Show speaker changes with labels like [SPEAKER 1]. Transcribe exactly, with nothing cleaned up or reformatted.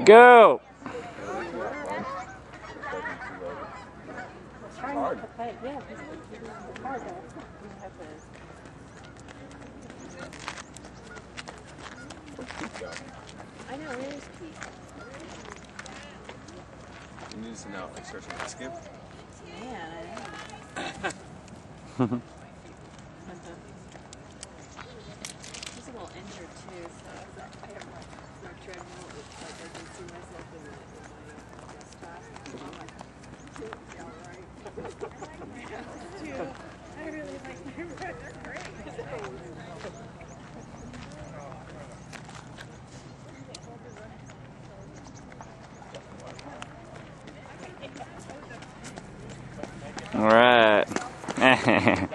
[SPEAKER 1] Go!
[SPEAKER 2] I know, where is Pete?
[SPEAKER 3] You need to know, like, searching for skip.
[SPEAKER 2] Man, I know. He's a little injured too, so I have my, my treadmill. It's like I can see myself in, the, in my desktop. I'm like, yeah, all right. Too. I really like them. They're great.
[SPEAKER 1] All right.